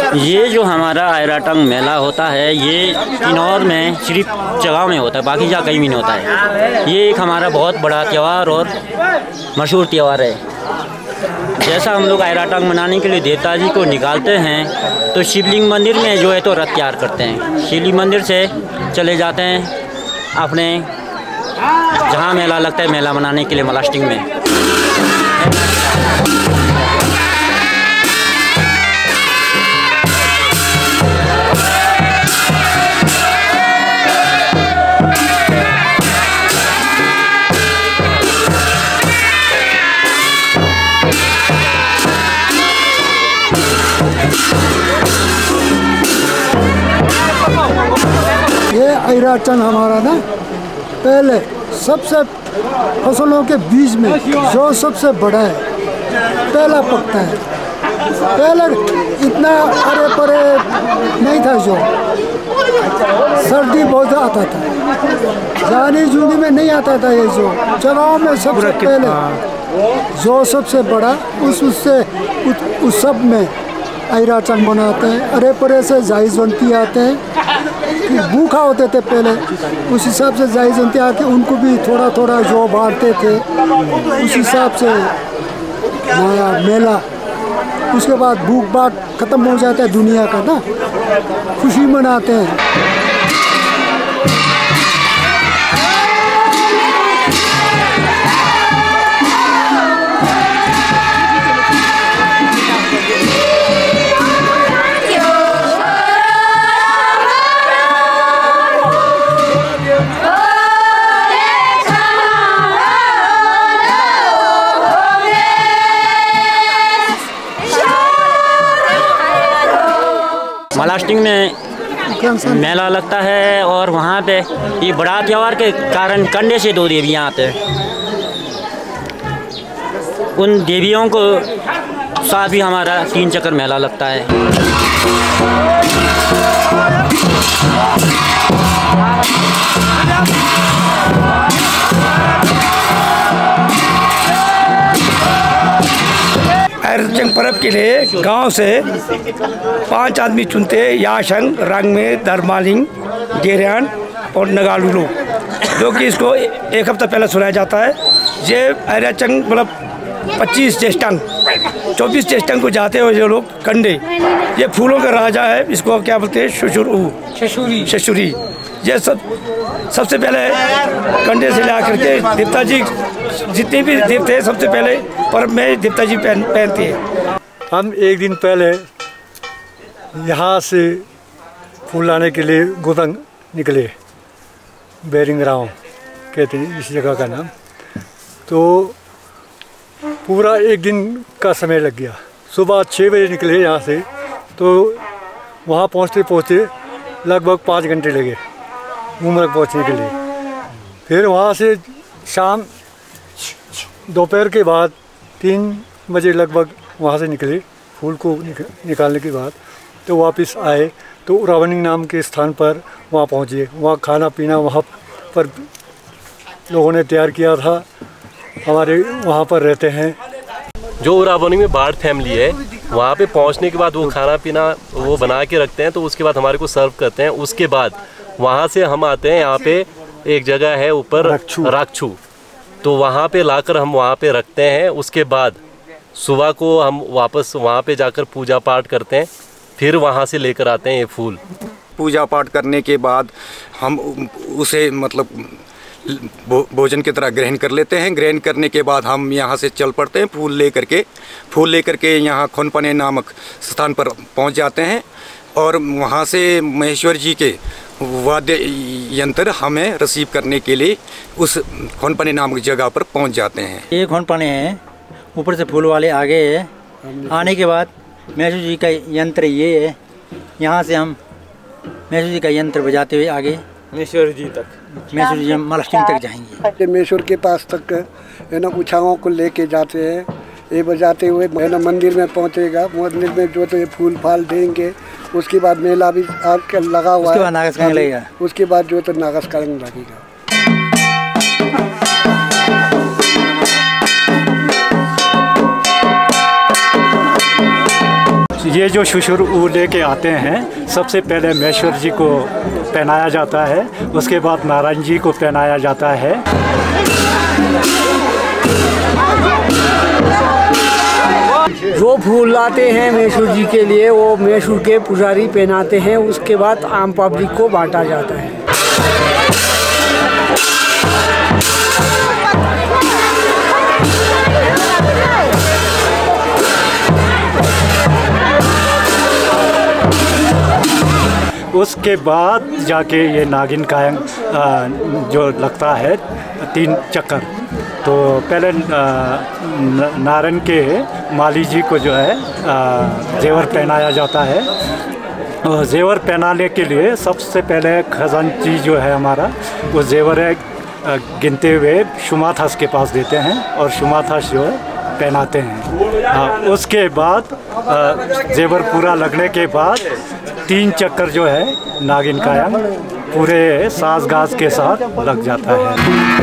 ये जो हमारा आयराटंग मेला होता है ये किन्नौर में सिर्फ जगह में होता है, बाकी जगह कहीं भी नहीं होता है। ये एक हमारा बहुत बड़ा त्यौहार और मशहूर त्यौहार है। जैसा हम लोग आयराटंग मनाने के लिए देवता जी को निकालते हैं तो शिवलिंग मंदिर में जो है तो रथ तैयार करते हैं। शिवलिंग मंदिर से चले जाते हैं अपने जहाँ मेला लगता है मेला मनाने के लिए मलास्टिंग में। ये आयराटंग हमारा ना पहले सबसे फसलों के बीच में जो सबसे बड़ा है, पहला पकता है। पहले इतना अरे परे नहीं था, जो सर्दी बहुत आता था, जानी जूनी में नहीं आता था। ये जो जगहों में सबसे पहले जो सबसे बड़ा उस सब में आयराटंग बनाते हैं। अरे परे से जायजवंती आते हैं, भूखा होते थे पहले, उस हिसाब से जायजवंती आके उनको भी थोड़ा थोड़ा जो बांटते थे, उस हिसाब से मेला। उसके बाद भूख भाग खत्म हो जाता है दुनिया का ना, खुशी मनाते हैं। मलास्टिंग में मेला लगता है और वहाँ पे ये बड़ा त्यौहार के कारण कंडे से 2 देवियाँ आते हैं। उन देवियों को साथ भी हमारा 3 चक्कर मेला लगता है। आयराटंग पर्व के लिए गांव से 5 आदमी चुनते हैं, याशंग, रंगमे, दरमालिंग, गेरियान और नगालुलो, जो कि इसको 1 हफ्ता पहले सुनाया जाता है। ये आयराटंग मतलब 25 ज्येष्ठांग 24 ज्येष्ठांग को जाते हुए जो लोग कंडे, ये फूलों का राजा है, इसको क्या बोलते हैं, शशुरी। ये सबसे पहले कंडे से ला करके देवता जी, जितने भी देवते हैं सबसे पहले पर्व में देवता जी पहनते हैं। हम एक दिन पहले यहाँ से फूल लाने के लिए गोतंग निकले, बेरिंगराव कहते हैं इस जगह का नाम। तो पूरा एक दिन का समय लग गया। सुबह 6 बजे निकले यहाँ से, तो वहाँ पहुँचते लगभग 5 घंटे लगे उम्र पहुँचने के लिए। फिर वहाँ से शाम दोपहर के बाद 3 बजे लगभग वहाँ से निकले फूल को निकालने के बाद। तो वापस आए तो रावनिंग नाम के स्थान पर वहाँ पहुँचे। वहाँ खाना पीना वहाँ पर लोगों ने तैयार किया था, हमारे वहाँ पर रहते हैं। जो उरावनिंग में बाढ़ फैमिली है, वहाँ पे पहुँचने के बाद वो खाना पीना वो बना के रखते हैं, तो उसके बाद हमारे को सर्व करते हैं। उसके बाद वहाँ से हम आते हैं, यहाँ पे एक जगह है ऊपर राक्षू, तो वहाँ पे लाकर हम वहाँ पे रखते हैं। उसके बाद सुबह को हम वापस वहाँ पे जाकर पूजा पाठ करते हैं, फिर वहाँ से लेकर आते हैं ये फूल। पूजा पाठ करने के बाद हम उसे मतलब भोजन की तरह ग्रहण कर लेते हैं। ग्रहण करने के बाद हम यहाँ से चल पड़ते हैं फूल लेकर के यहाँ खोनपने नामक स्थान पर पहुँच जाते हैं और वहाँ से महेश्वर जी के वाद्य यंत्र हमें रिसीव करने के लिए उस खोनपने नामक जगह पर पहुँच जाते हैं। ये खोनपने हैं, ऊपर से फूल वाले आगे है। आने के बाद महेश्वर जी का यंत्र ये है, यहाँ से हम महेश्वर जी का यंत्र बजाते हुए आगे महेश्वर जी मलास्टिंग तक जाएंगे। महेश्वर के पास तक है ना उछाओं को लेके जाते हैं, ये बजाते हुए है ना मंदिर में पहुंचेगा। मंदिर में जो तो ये फूल फाल देंगे, उसके बाद मेला भी आकर लगा हुआ है, उसके बाद जो तो नागस का रंग लगेगा। ये जो शुशुर लेके आते हैं, सबसे पहले महेश्वर जी को पहनाया जाता है, उसके बाद नारायण जी को पहनाया जाता है। जो फूल लाते हैं महेश्वर जी के लिए वो महेश्वर के पुजारी पहनाते हैं, उसके बाद आम पब्लिक को बांटा जाता है। उसके बाद जाके ये नागिन कायम जो लगता है 3 चक्कर, तो पहले नारायण के माली जी को जो है जेवर पहनाया जाता है। और जेवर पहनाने के लिए सबसे पहले खजांची जो है हमारा, वो जेवर है गिनते हुए शुमाथास के पास देते हैं और शुमाथास जो है पहनाते हैं। उसके बाद जेवर पूरा लगने के बाद 3 चक्कर जो है नागिन कायम पूरे साज गाज के साथ लग जाता है।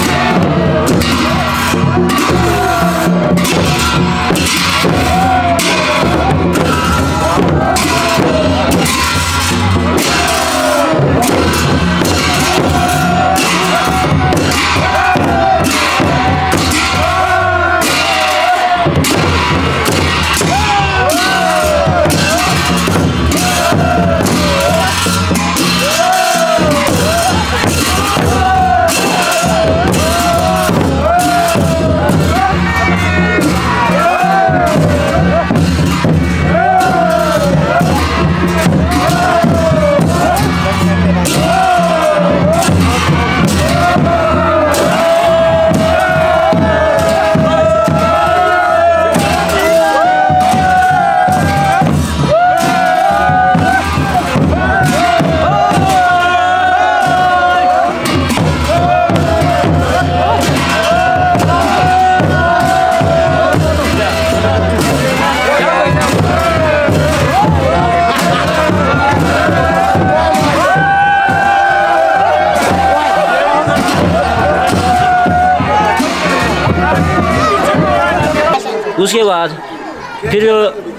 उसके बाद फिर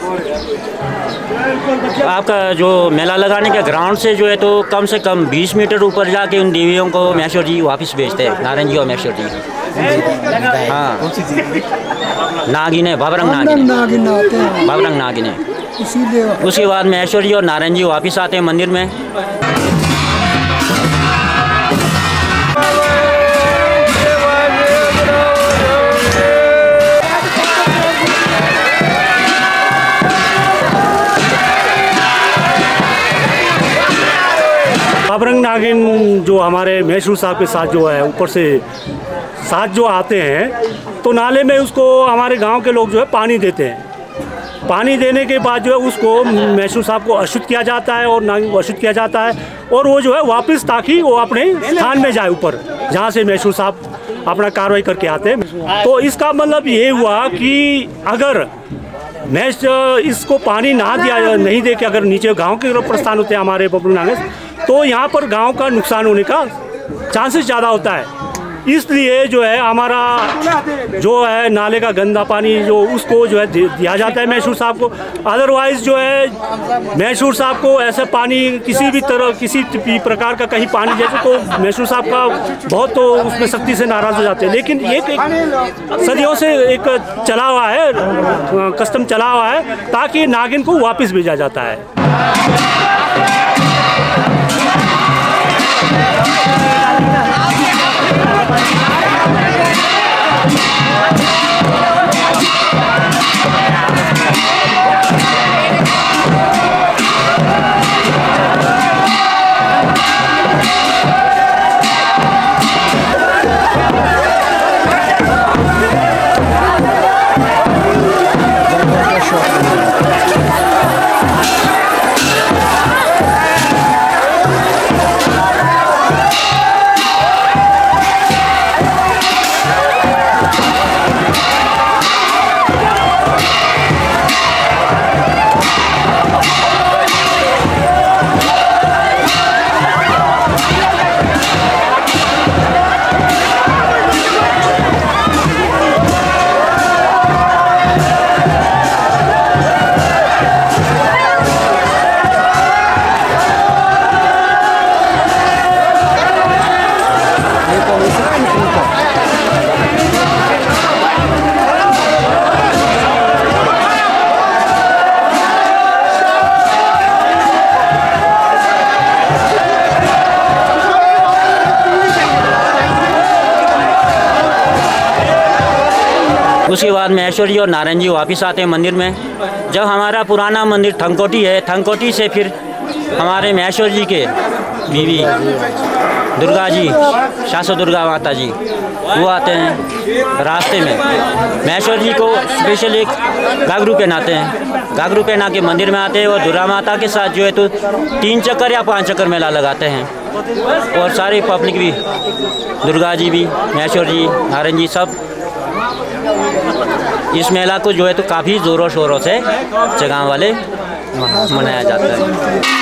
आपका जो मेला लगाने के ग्राउंड से जो है तो कम से कम 20 मीटर ऊपर जाके उन देवियों को महेश्वर जी वापस भेजते हैं, नारायण जी और महेश्वर जी। हाँ, नागिन है, भवरंग नागिन है, भवरंग नागिन है। उसके बाद महेश्वर जी और नारायण जी वापस आते हैं मंदिर में। भवरंग नागिन जो हमारे महेश्वर साहब के साथ जो है ऊपर से साथ जो आते हैं, तो नाले में उसको हमारे गांव के लोग जो है पानी देते हैं। पानी देने के बाद जो है उसको महेश्वर साहब को अशुद्ध किया जाता है और नागिन को अशुद्ध किया जाता है, और वो जो है वापस ताकि वो अपने स्थान में जाए ऊपर, जहाँ से महेश्वर साहब अपना कार्रवाई करके आते हैं। तो इसका मतलब ये हुआ कि अगर महेश इसको पानी ना दिया नहीं दे के अगर नीचे गांव के तरफ प्रस्थान होते हैं हमारे भवरंग नागिन, तो यहाँ पर गांव का नुकसान होने का चांसेस ज़्यादा होता है। इसलिए जो है हमारा जो है नाले का गंदा पानी जो उसको जो है दिया जाता है महेश्वर साहब को। अदरवाइज़ जो है महेश्वर साहब को ऐसा पानी किसी भी तरह किसी भी प्रकार का कहीं पानी जैसे तो महेश्वर साहब का बहुत तो उसमें सख्ती से नाराज़ हो जाते हैं। लेकिन एक सदियों से एक चला हुआ है, कस्टम चला हुआ है, ताकि नागिन को वापस भेजा जाता है। उसके बाद महेश्वर जी और नारायण जी वापस आते हैं मंदिर में। जब हमारा पुराना मंदिर थंकोटी है, थंकोटी से फिर हमारे महेश्वर जी के बीवी दुर्गा जी, शासो दुर्गा माता जी, वो आते हैं रास्ते में। महेश्वर जी को स्पेशल एक घाघरू पहनाते हैं, घाघरू पहना के मंदिर में आते हैं और दुर्गा माता के साथ जो है तो 3 चक्कर या 5 चक्कर मेला लगाते हैं। और सारी पब्लिक भी, दुर्गा जी भी, महेश्वर जी, नारायण जी, सब इस मेला को जो है तो काफ़ी ज़ोरों शोरों से जगह वाले मनाया जाता है।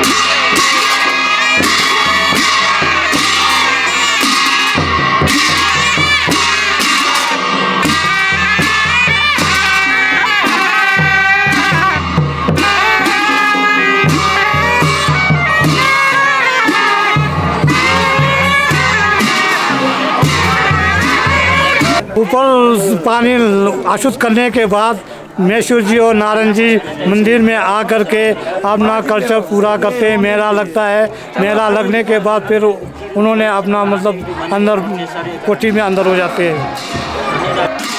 ऊपर पानी आशुत करने के बाद महेश्वर जी और नारायण जी मंदिर में आकर के अपना कल्चर पूरा करते हैं। मेला लगता है, मेला लगने के बाद फिर उन्होंने अपना मतलब अंदर कोठी में अंदर हो जाते हैं।